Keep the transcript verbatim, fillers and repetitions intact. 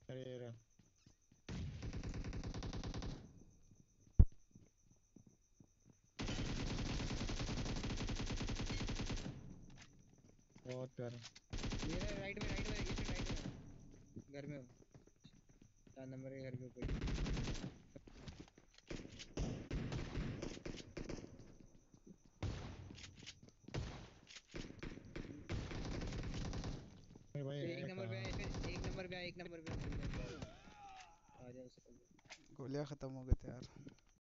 अरे यार, बहुत प्यारा। मेरा राइट में राइट में ये राइट में घर में हूँ। चार नंबर के घर के ऊपर ही। अरे भाई एक है नंबर पे कहाँ? आया इसमें, एक नंबर पे आया, एक नंबर पे आ। आ जा उसको। गोलियां खत्म हो गए थे यार।